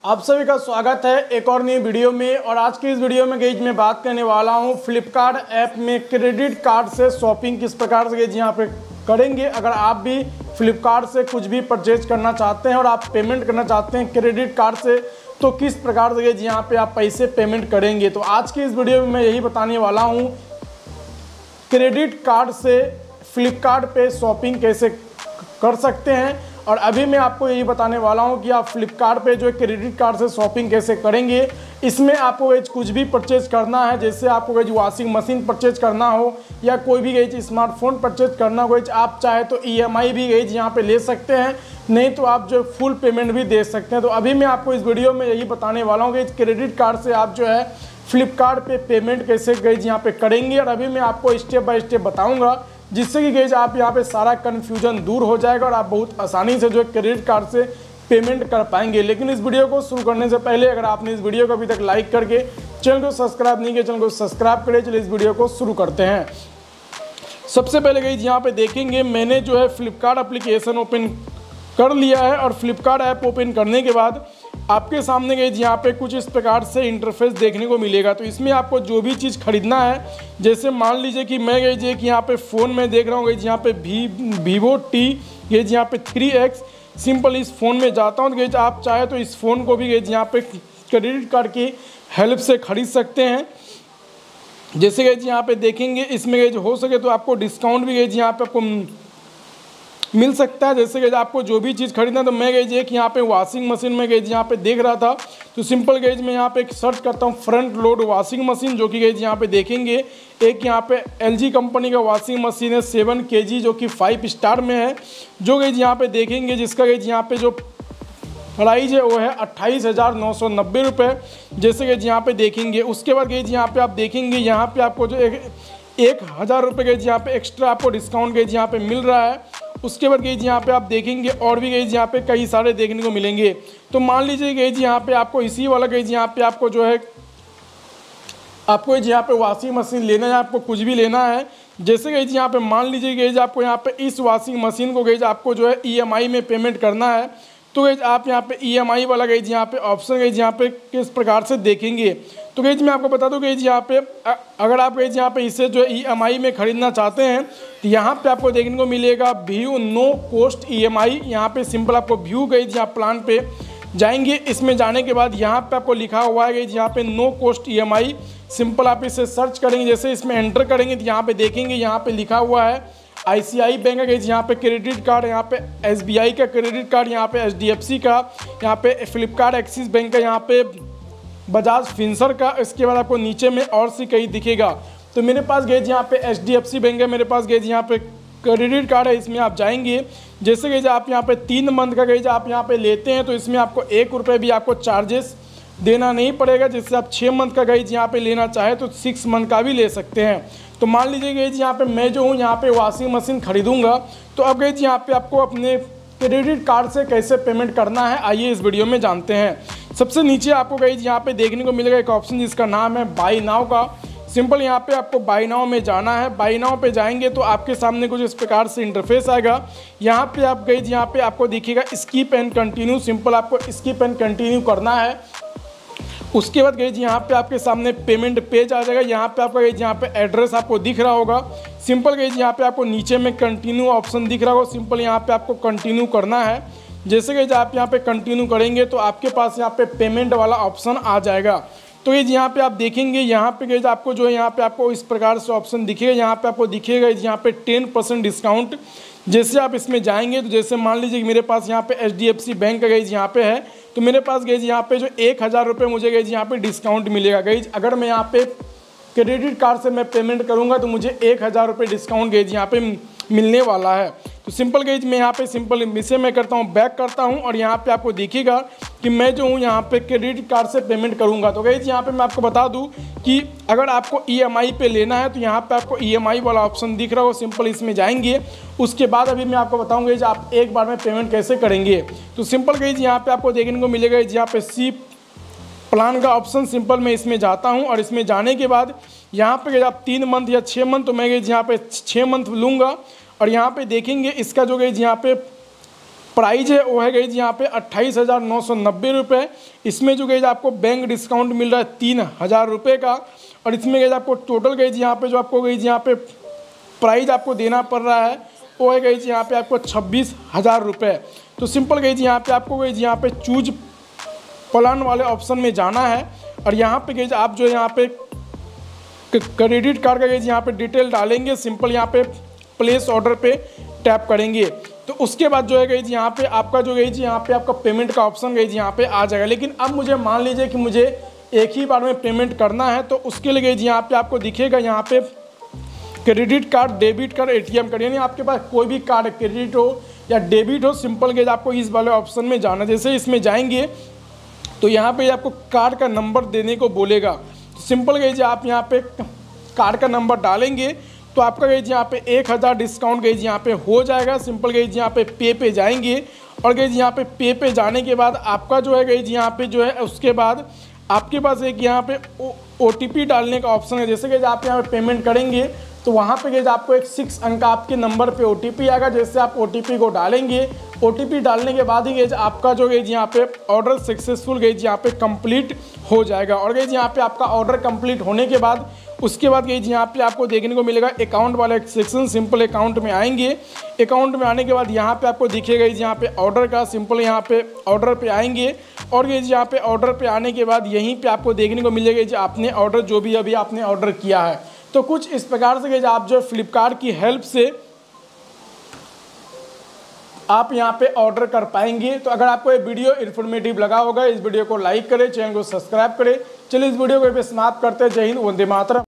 आप सभी का स्वागत है एक और नई वीडियो में। और आज की इस वीडियो में गाइज मैं बात करने वाला हूं फ्लिपकार्ट ऐप में क्रेडिट कार्ड से शॉपिंग किस प्रकार से गाइज यहाँ पे करेंगे। अगर आप भी फ्लिपकार्ट से कुछ भी परचेज करना चाहते हैं और आप पेमेंट करना चाहते हैं क्रेडिट कार्ड से, तो किस प्रकार से गाइज यहाँ पे आप पैसे पेमेंट करेंगे। तो आज की इस वीडियो में मैं यही बताने वाला हूँ, क्रेडिट कार्ड से फ्लिपकार्ट पे शॉपिंग कैसे कर सकते हैं। और अभी मैं आपको यही बताने वाला हूं कि आप फ्लिपकार्ट पे जो क्रेडिट कार्ड से शॉपिंग कैसे करेंगे। इसमें आपको कुछ भी परचेज करना है, जैसे आपको वॉशिंग मशीन परचेज करना हो या कोई भी स्मार्टफोन परचेज करना हो, आप चाहे तो EMI भी यहाँ पे ले सकते हैं, नहीं तो आप जो फुल पेमेंट भी दे सकते हैं। तो अभी मैं आपको इस वीडियो में यही बताने वाला हूँ कि क्रेडिट कार्ड से आप जो है फ्लिपकार्ट पे पेमेंट कैसे यहाँ पे करेंगे। और अभी मैं आपको स्टेप बाय स्टेप बताऊँगा, जिससे कि गाइज आप यहाँ पे सारा कन्फ्यूजन दूर हो जाएगा और आप बहुत आसानी से जो है क्रेडिट कार्ड से पेमेंट कर पाएंगे। लेकिन इस वीडियो को शुरू करने से पहले अगर आपने इस वीडियो को अभी तक लाइक करके चैनल को सब्सक्राइब नहीं किया, चैनल को सब्सक्राइब करें। चलिए इस वीडियो को शुरू करते हैं। सबसे पहले गाइज यहाँ पे देखेंगे, मैंने जो है फ्लिपकार्ट एप्लीकेशन ओपन कर लिया है। और फ्लिपकार्ट ऐप ओपन करने के बाद आपके सामने गाइज यहाँ पे कुछ इस प्रकार से इंटरफेस देखने को मिलेगा। तो इसमें आपको जो भी चीज़ खरीदना है, जैसे मान लीजिए कि मैं गाइज एक यहाँ पे फ़ोन में देख रहा हूँ गाइज यहाँ पे Vivo T गाइज यहाँ पे 3X सिंपल इस फ़ोन में जाता हूँ। तो गाइज आप चाहे तो इस फ़ोन को भी गाइज यहाँ पे क्रेडिट कार्ड की हेल्प से खरीद सकते हैं। जैसे गाइज यहाँ पे देखेंगे, इसमें गाइज हो सके तो आपको डिस्काउंट भी गाइज यहाँ पे आपको मिल सकता है। जैसे कि आपको जो भी चीज़ खरीदना है, तो मैं गई एक यहाँ पे वॉशिंग मशीन में गई यहाँ पे देख रहा था, तो सिंपल गई मैं यहाँ पे एक सर्च करता हूँ फ्रंट लोड वॉशिंग मशीन, जो कि गई यहाँ पे देखेंगे एक यहाँ पे LG कंपनी का वॉशिंग मशीन है 7 kg, जो कि 5 स्टार में है, जो गई यहाँ पे देखेंगे जिसका गई यहाँ पे जो प्राइस है वो है 28,990 रुपये। जैसे कि यहाँ पे देखेंगे, उसके बाद गई यहाँ पे आप देखेंगे यहाँ पे आपको जो 1,000 रुपये गई यहाँ पे एक्स्ट्रा आपको डिस्काउंट गई यहाँ पे मिल रहा है। उसके बाद गई यहाँ पे आप देखेंगे और भी गई यहाँ पे कई सारे देखने को मिलेंगे। तो मान लीजिए गई यहाँ पे आपको इसी वाला गई यहाँ पे आपको जो है आपको यहाँ पे वॉशिंग मशीन लेना है, आपको कुछ भी लेना है। जैसे गई यहाँ पे मान लीजिए गई आपको यहाँ पे इस वॉशिंग मशीन को गई आपको जो है EMI में पेमेंट करना है। तो गई आप यहाँ पे EMI वाला गई यहाँ पे ऑप्शन गई यहाँ पे किस प्रकार से देखेंगे। तो गई मैं आपको बता दूँ गई यहाँ पे अगर आप गई यहाँ पे इसे जो EMI में ख़रीदना चाहते हैं, तो यहाँ पे आपको देखने को मिलेगा व्यू नो कॉस्ट EMI। यहाँ पे सिंपल आपको व्यू गई यहाँ प्लान पे जाएंगे। इसमें जाने के बाद यहाँ पे आपको लिखा हुआ है गई यहाँ पे नो कॉस्ट EMI। सिंपल आप इसे सर्च करेंगे, जैसे इसमें एंटर करेंगे तो यहाँ पे देखेंगे यहाँ पे लिखा हुआ है ICI बैंक का यहाँ पे क्रेडिट कार्ड, यहाँ पे SBI का क्रेडिट कार्ड, यहाँ पे HDFC का, यहाँ पे फ्लिपकार्ट एक्सिस बैंक का, यहाँ पे बजाज फिंसर का। इसके बाद आपको नीचे में और सी कहीं दिखेगा। तो मेरे पास गए यहाँ पे HDFC बैंक है, मेरे पास गए यहाँ पे क्रेडिट कार्ड है, इसमें आप जाएंगे। जैसे गए आप यहाँ पे 3 मंथ का गए आप यहाँ पे लेते हैं, तो इसमें आपको 1 रुपये भी आपको चार्जेस देना नहीं पड़ेगा। जैसे आप 6 मंथ का गई यहाँ पे लेना चाहे तो 6 मंथ का भी ले सकते हैं। तो मान लीजिए गई यहाँ पे मैं जो हूँ यहाँ पे वॉशिंग मशीन खरीदूंगा, तो अब गई यहाँ पे आपको अपने क्रेडिट कार्ड से कैसे पेमेंट करना है, आइए इस वीडियो में जानते हैं। सबसे नीचे आपको गई यहाँ पे देखने को मिलेगा एक ऑप्शन जिसका नाम है बाई नाउ का। सिंपल यहाँ पे आपको बाई नाउ में जाना है। बाई नाउ पे जाएंगे तो आपके सामने कुछ इस प्रकार से इंटरफेस आएगा। यहाँ पे आप गई यहाँ पे आपको दिखेगा स्किप एंड कंटिन्यू, सिंपल आपको स्किप एंड कंटिन्यू करना है। उसके बाद गई यहाँ पे आपके सामने पेमेंट पेज आ जाएगा। यहाँ पे आपका गई यहाँ पे एड्रेस आपको दिख रहा होगा। सिंपल गई यहाँ पे आपको नीचे में कंटिन्यू ऑप्शन दिख रहा होगा, सिंपल यहाँ पे आपको कंटिन्यू करना है। जैसे गई आप यहाँ पे कंटिन्यू करेंगे तो आपके पास यहाँ पे पेमेंट वाला ऑप्शन आ जाएगा। तो ये यहाँ पे आप देखेंगे, यहाँ पे गई आपको जो है यहाँ पे आपको इस प्रकार से ऑप्शन दिखेगा। यहाँ पे आपको दिखेगा यहाँ पे 10% डिस्काउंट। जैसे आप इसमें जाएंगे तो जैसे मान लीजिए कि मेरे पास यहाँ पे HDFC बैंक का गई यहाँ पे है, तो मेरे पास गई यहाँ पे जो 1,000 रुपये मुझे गई यहाँ पे डिस्काउंट मिलेगा। गई अगर मैं यहाँ पे क्रेडिट कार्ड से मैं पेमेंट करूँगा तो मुझे 1,000 रुपये डिस्काउंट गई यहाँ पे मिलने वाला है। तो सिंपल गई मैं यहाँ पे सिंपल इसे मैं करता हूँ बैक करता हूँ, और यहाँ पे आपको दिखेगा कि मैं जो हूँ यहाँ पे क्रेडिट कार्ड से पेमेंट करूँगा। तो गई यहाँ पे मैं आपको बता दूँ कि अगर आपको EMI पे लेना है तो यहाँ पे आपको EMI वाला ऑप्शन दिख रहा हो, सिंपल इसमें जाएंगे। उसके बाद अभी मैं आपको बताऊँगा कि आप एक बार में पेमेंट कैसे करेंगे। तो सिंपल गई यहाँ पे आपको देखने को मिलेगा यहाँ पे सी प्लान का ऑप्शन, सिंपल मैं इसमें जाता हूं। और इसमें जाने के बाद यहाँ पे आप 3 मंथ या 6 मंथ, तो मैं यहाँ पे 6 मंथ लूँगा। और यहाँ पे देखेंगे इसका जो गई यहाँ पे प्राइस है वो है गई यहाँ पे 28,990 रुपये। इसमें जो गई आपको बैंक डिस्काउंट मिल रहा है 3,000 रुपये का, और इसमें गई आपको टोटल गई यहाँ पे जो आपको गई यहाँ पे प्राइस आपको देना पड़ रहा है वो है गई यहाँ पे आपको 26,000 रुपये। तो सिंपल गई यहाँ पे आपको गई यहाँ पे चूज प्लान वाले ऑप्शन में जाना है, और यहाँ पे गई आप जो यहाँ पे क्रेडिट कार्ड का गई यहाँ पे डिटेल डालेंगे, सिंपल यहाँ पे प्लेस ऑर्डर पे टैप करेंगे तो उसके बाद जो है गई यहाँ पे आपका जो गई यहाँ पे आपका पेमेंट का ऑप्शन गई यहाँ पे आ जाएगा। लेकिन अब मुझे मान लीजिए कि मुझे एक ही बार में पेमेंट करना है, तो उसके लिए गई यहाँ पे आपको दिखेगा यहाँ पे credit card, debit card, ATM card, यानी आपके पास कोई भी कार्ड क्रेडिट हो या डेबिट हो, सिंपल गई आपको इस वाले ऑप्शन में जाना। जैसे इसमें जाएंगे तो यहाँ पे आपको कार्ड का नंबर देने को बोलेगा। सिंपल गई आप यहाँ पे कार्ड का नंबर डालेंगे तो आपका गई यहाँ पे 1,000 डिस्काउंट गई यहाँ पे हो जाएगा। सिंपल गई यहाँ पे जाएंगे, और गई यहाँ पे पे जाने के बाद आपका जो है गई यहाँ पे जो है उसके बाद आपके पास एक यहाँ पे OTP डालने का ऑप्शन है। जैसे कि आप यहाँ पे पेमेंट करेंगे तो वहाँ पे गई आपको एक 6 अंक आपके नंबर पे OTP आएगा। जैसे आप OTP को डालेंगे, OTP डालने के बाद ही गई आपका जो गई यहाँ पे ऑर्डर सक्सेसफुल गई यहाँ पे कंप्लीट हो जाएगा। और गई यहाँ पे आपका ऑर्डर कंप्लीट होने के बाद उसके बाद गई यहाँ पे आपको देखने को मिलेगा अकाउंट वाला एक सेक्शन। सिंपल अकाउंट में आएंगे, अकाउंट में आने के बाद यहाँ पे आपको दिखेगा यहाँ पे ऑर्डर का, सिंपल यहाँ पे ऑर्डर पे आएंगे, और गई यहाँ पे ऑर्डर पे आने के बाद यहीं पे आपको देखने को मिलेगा कि आपने ऑर्डर जो भी अभी आपने ऑर्डर किया है। तो कुछ इस प्रकार से गई आप जो फ्लिपकार्ट की हेल्प से आप यहाँ पे ऑर्डर कर पाएंगे। तो अगर आपको ये वीडियो इन्फॉर्मेटिव लगा होगा, इस वीडियो को लाइक करें, चैनल को सब्सक्राइब करें। चलिए इस वीडियो को समाप्त करते हैं। जय हिंद, वंदे मातरम।